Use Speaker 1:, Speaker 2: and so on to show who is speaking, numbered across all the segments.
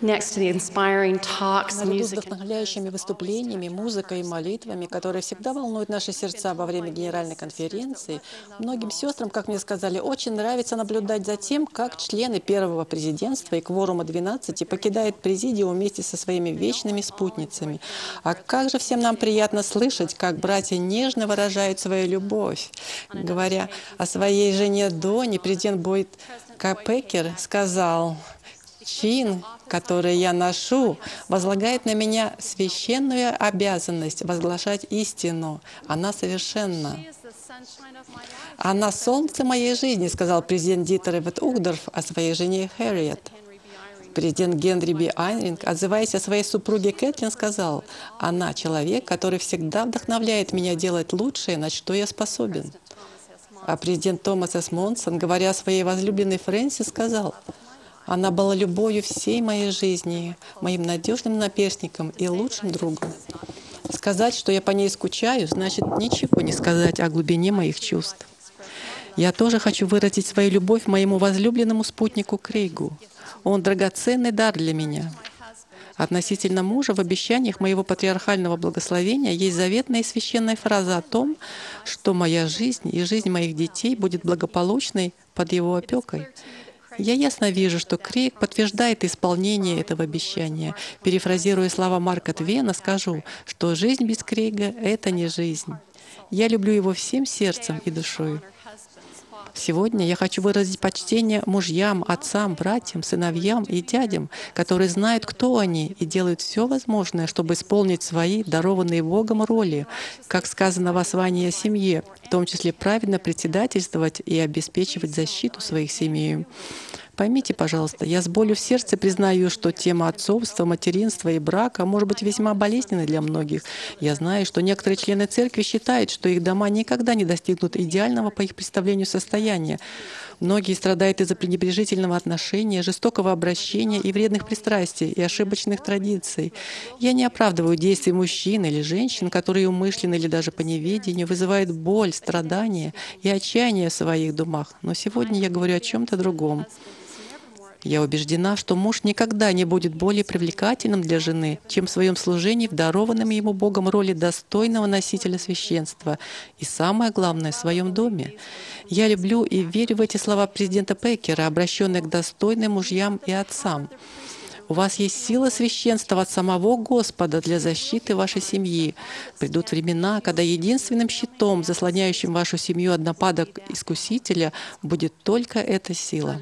Speaker 1: next to the inspiring talks,
Speaker 2: Наряду с
Speaker 1: music,
Speaker 2: вдохновляющими выступлениями, музыкой и молитвами, которые всегда волнуют наши сердца во время Генеральной конференции, многим сестрам, как мне сказали, очень нравится наблюдать за тем, как члены первого президентства и кворума 12 покидают президиум вместе со своими вечными спутницами. А как же всем нам приятно слышать, как братья нежно выражают свою любовь. Говоря о своей жене Доне, президент Бойд Капекер сказал: «Чин, который я ношу, возлагает на меня священную обязанность возглашать истину. Она совершенна». «Она солнце моей жизни», сказал президент Дитер Эвет Угдорф о своей жене Хэрриет. Президент Генри Би Айнринг, отзываясь о своей супруге Кэтлин, сказал: «Она человек, который всегда вдохновляет меня делать лучшее, на что я способен». А президент Томас С. Монсон, говоря о своей возлюбленной Фрэнсис, сказал: «Она была любовью всей моей жизни, моим надежным наперстником и лучшим другом». Сказать, что я по ней скучаю, значит ничего не сказать о глубине моих чувств. Я тоже хочу выразить свою любовь моему возлюбленному спутнику Крейгу. Он драгоценный дар для меня. Относительно мужа в обещаниях моего патриархального благословения есть заветная и священная фраза о том, что моя жизнь и жизнь моих детей будет благополучной под его опекой. Я ясно вижу, что Крейг подтверждает исполнение этого обещания. Перефразируя слова Марка Твена, скажу, что жизнь без Крейга — это не жизнь. Я люблю его всем сердцем и душой. Сегодня я хочу выразить почтение мужьям, отцам, братьям, сыновьям и дядям, которые знают, кто они, и делают все возможное, чтобы исполнить свои дарованные Богом роли, как сказано в послании о семье, в том числе праведно председательствовать и обеспечивать защиту своих семей. Поймите, пожалуйста, я с болью в сердце признаю, что тема отцовства, материнства и брака может быть весьма болезненной для многих. Я знаю, что некоторые члены церкви считают, что их дома никогда не достигнут идеального по их представлению состояния. Многие страдают из-за пренебрежительного отношения, жестокого обращения и вредных пристрастий и ошибочных традиций. Я не оправдываю действий мужчин или женщин, которые умышленно или даже по неведению вызывают боль, страдания и отчаяние в своих домах. Но сегодня я говорю о чем-то другом. Я убеждена, что муж никогда не будет более привлекательным для жены, чем в своем служении в дарованном ему Богом роли достойного носителя священства и, самое главное, в своем доме. Я люблю и верю в эти слова президента Пекера, обращенные к достойным мужьям и отцам. У вас есть сила священства от самого Господа для защиты вашей семьи. Придут времена, когда единственным щитом, заслоняющим вашу семью от нападок искусителя, будет только эта сила.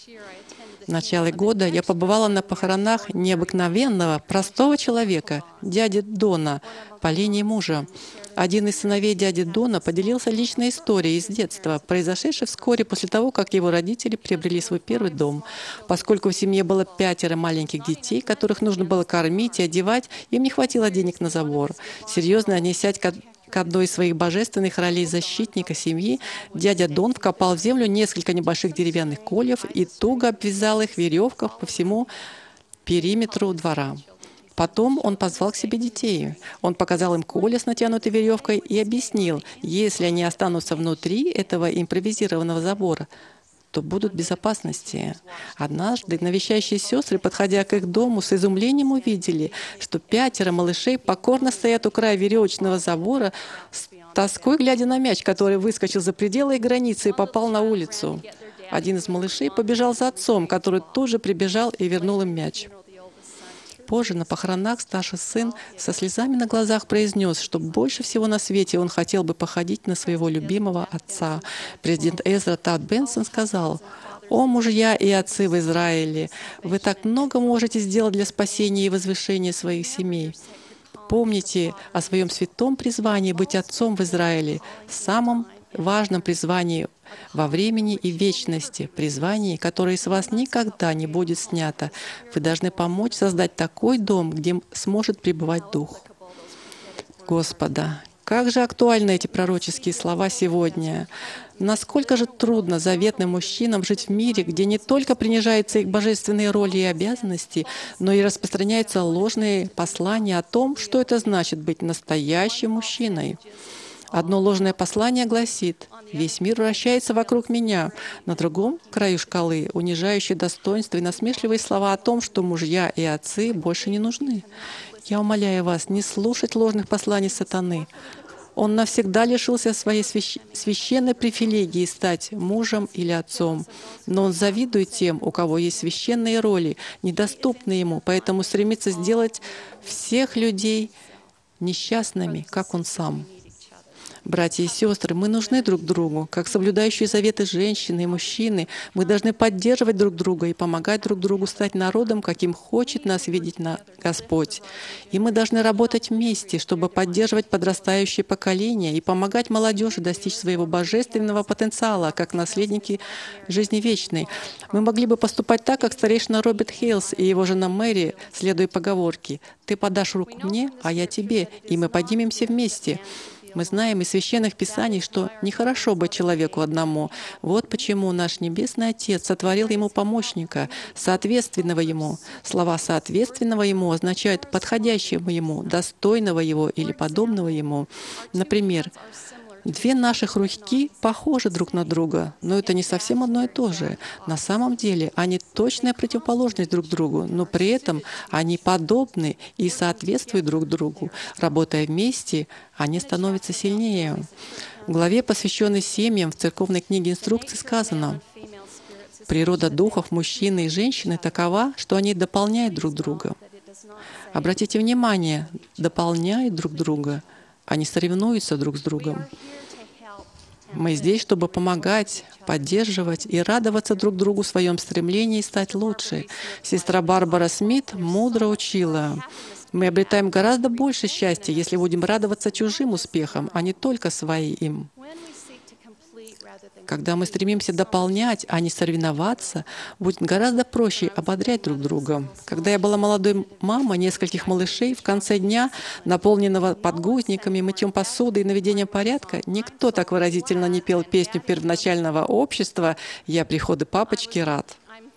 Speaker 2: В начале года я побывала на похоронах необыкновенного, простого человека, дяди Дона, по линии мужа. Один из сыновей дяди Дона поделился личной историей из детства, произошедшей вскоре после того, как его родители приобрели свой первый дом. Поскольку в семье было 5 маленьких детей, которых нужно было кормить и одевать, им не хватило денег на забор. Серьезно отнесясь к одной из своих божественных ролей защитника семьи, дядя Дон вкопал в землю несколько небольших деревянных кольев и туго обвязал их в веревках по всему периметру двора. Потом он позвал к себе детей. Он показал им колья с натянутой веревкой и объяснил, если они останутся внутри этого импровизированного забора, то будут в безопасности. Однажды навещающие сестры, подходя к их дому, с изумлением увидели, что 5 малышей покорно стоят у края веревочного забора, с тоской глядя на мяч, который выскочил за пределы их границы и попал на улицу. Один из малышей побежал за отцом, который тут же прибежал и вернул им мяч. Позже на похоронах старший сын со слезами на глазах произнес, что больше всего на свете он хотел бы походить на своего любимого отца. Президент Эзра Тат Бенсон сказал: «О, мужья и отцы в Израиле, вы так много можете сделать для спасения и возвышения своих семей. Помните о своем святом призвании быть отцом в Израиле, самом важном призвании во времени и вечности, призвании, которое с вас никогда не будет снято. Вы должны помочь создать такой дом, где сможет пребывать Дух». Господа, как же актуальны эти пророческие слова сегодня! Насколько же трудно заветным мужчинам жить в мире, где не только принижаются их божественные роли и обязанности, но и распространяются ложные послания о том, что это значит быть настоящим мужчиной. Одно ложное послание гласит: «Весь мир вращается вокруг меня». На другом краю шкалы унижающие достоинства и насмешливые слова о том, что мужья и отцы больше не нужны. Я умоляю вас не слушать ложных посланий сатаны. Он навсегда лишился своей священной привилегии стать мужем или отцом. Но он завидует тем, у кого есть священные роли, недоступные ему, поэтому стремится сделать всех людей несчастными, как он сам. Братья и сестры, мы нужны друг другу, как соблюдающие заветы женщины и мужчины. Мы должны поддерживать друг друга и помогать друг другу стать народом, каким хочет нас видеть Господь. И мы должны работать вместе, чтобы поддерживать подрастающее поколение и помогать молодежи достичь своего божественного потенциала, как наследники жизни вечной. Мы могли бы поступать так, как старейшина Роберт Хейлс и его жена Мэри, следуя поговорке: «Ты подашь руку мне, а я тебе, и мы поднимемся вместе». Мы знаем из Священных Писаний, что нехорошо быть человеку одному. Вот почему наш Небесный Отец сотворил ему помощника, соответственного ему. Слова «соответственного ему» означают «подходящего ему», «достойного его» или «подобного ему». Например, две наших руки похожи друг на друга, но это не совсем одно и то же. На самом деле они точная противоположность друг другу, но при этом они подобны и соответствуют друг другу. Работая вместе, они становятся сильнее. В главе, посвященной семьям, в церковной книге инструкций сказано: «Природа духов мужчины и женщины такова, что они дополняют друг друга». Обратите внимание, дополняют друг друга, они соревнуются друг с другом. Мы здесь, чтобы помогать, поддерживать и радоваться друг другу в своем стремлении стать лучше. Сестра Барбара Смит мудро учила: мы обретаем гораздо больше счастья, если будем радоваться чужим успехам, а не только своим. Когда мы стремимся дополнять, а не соревноваться, будет гораздо проще ободрять друг друга. Когда я была молодой мамой нескольких малышей, в конце дня, наполненного подгузниками, мытьем посуды и наведением порядка, никто так выразительно не пел песню первоначального общества «Я приходу папочки рад».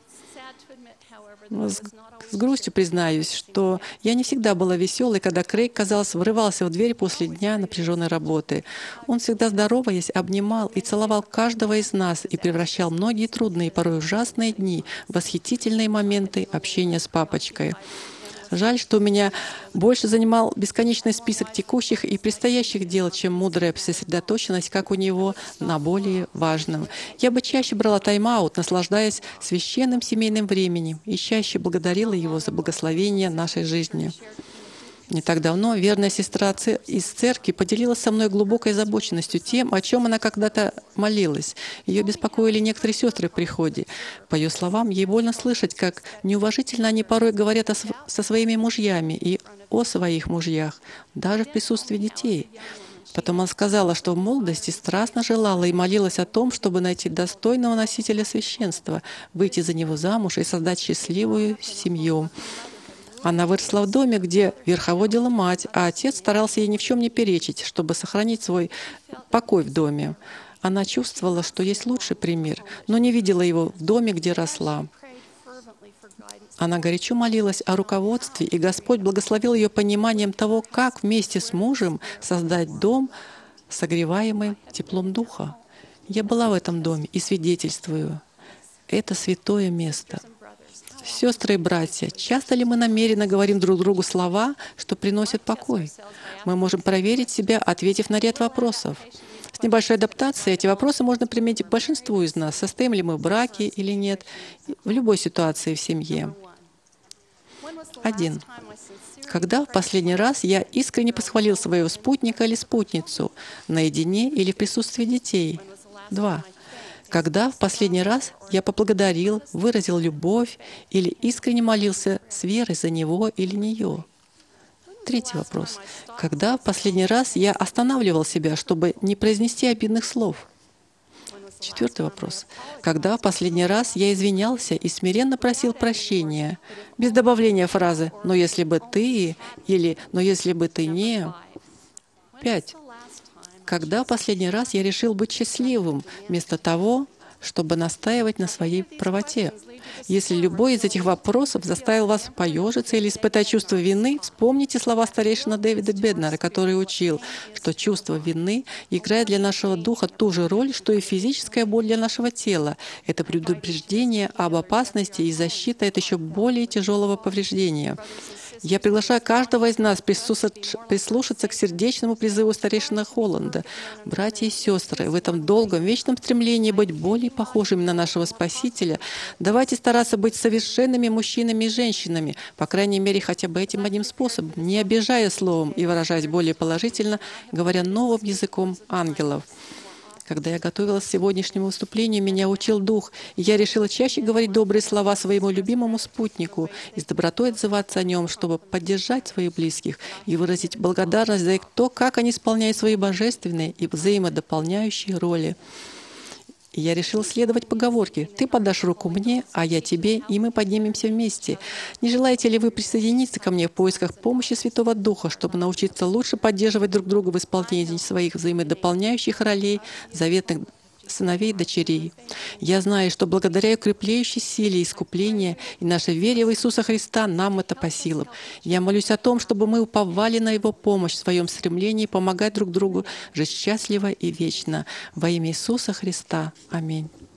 Speaker 2: С грустью признаюсь, что я не всегда была веселой, когда Крейг, казалось, врывался в дверь после дня напряженной работы. Он всегда, здороваясь, обнимал и целовал каждого из нас и превращал многие трудные, порой ужасные дни в восхитительные моменты общения с папочкой. Жаль, что меня больше занимал бесконечный список текущих и предстоящих дел, чем мудрая сосредоточенность, как у него, на более важном. Я бы чаще брала тайм-аут, наслаждаясь священным семейным временем, и чаще благодарила его за благословение нашей жизни. Не так давно верная сестра из церкви поделилась со мной глубокой озабоченностью тем, о чем она когда-то молилась. Ее беспокоили некоторые сестры в приходе. По ее словам, ей больно слышать, как неуважительно они порой говорят со своими мужьями и о своих мужьях, даже в присутствии детей. Потом она сказала, что в молодости страстно желала и молилась о том, чтобы найти достойного носителя священства, выйти за него замуж и создать счастливую семью. Она выросла в доме, где верховодила мать, а отец старался ей ни в чем не перечить, чтобы сохранить свой покой в доме. Она чувствовала, что есть лучший пример, но не видела его в доме, где росла. Она горячо молилась о руководстве, и Господь благословил ее пониманием того, как вместе с мужем создать дом, согреваемый теплом Духа. Я была в этом доме и свидетельствую. Это святое место. Сестры и братья, часто ли мы намеренно говорим друг другу слова, что приносят покой? Мы можем проверить себя, ответив на ряд вопросов. С небольшой адаптацией эти вопросы можно применить к большинству из нас, состоим ли мы в браке или нет, в любой ситуации в семье. 1. Когда в последний раз я искренне похвалил своего спутника или спутницу, наедине или в присутствии детей? 2. Когда в последний раз я поблагодарил, выразил любовь или искренне молился с верой за него или нее? 3 вопрос. Когда в последний раз я останавливал себя, чтобы не произнести обидных слов? 4 вопрос. Когда в последний раз я извинялся и смиренно просил прощения, без добавления фразы «но если бы ты» или «но если бы ты не». 5. Когда в последний раз я решил быть счастливым, вместо того, чтобы настаивать на своей правоте? Если любой из этих вопросов заставил вас поежиться или испытать чувство вины, вспомните слова старейшины Дэвида Беднера, который учил, что чувство вины играет для нашего духа ту же роль, что и физическая боль для нашего тела. Это предупреждение об опасности и защита от еще более тяжелого повреждения. Я приглашаю каждого из нас прислушаться к сердечному призыву старейшины Холланда. Братья и сестры, в этом долгом, вечном стремлении быть более похожими на нашего Спасителя, давайте стараться быть совершенными мужчинами и женщинами, по крайней мере, хотя бы этим одним способом, не обижая словом и выражаясь более положительно, говоря новым языком ангелов. Когда я готовилась к сегодняшнему выступлению, меня учил Дух, и я решила чаще говорить добрые слова своему любимому спутнику и с добротой отзываться о нем, чтобы поддержать своих близких и выразить благодарность за то, как они исполняют свои божественные и взаимодополняющие роли. И я решил следовать поговорке «Ты подашь руку мне, а я тебе, и мы поднимемся вместе». Не желаете ли вы присоединиться ко мне в поисках помощи Святого Духа, чтобы научиться лучше поддерживать друг друга в исполнении своих взаимодополняющих ролей, заветных сыновей и дочерей? Я знаю, что благодаря укрепляющей силе искупления и нашей вере в Иисуса Христа нам это по силам. Я молюсь о том, чтобы мы уповали на Его помощь в своем стремлении помогать друг другу жить счастливо и вечно. Во имя Иисуса Христа. Аминь.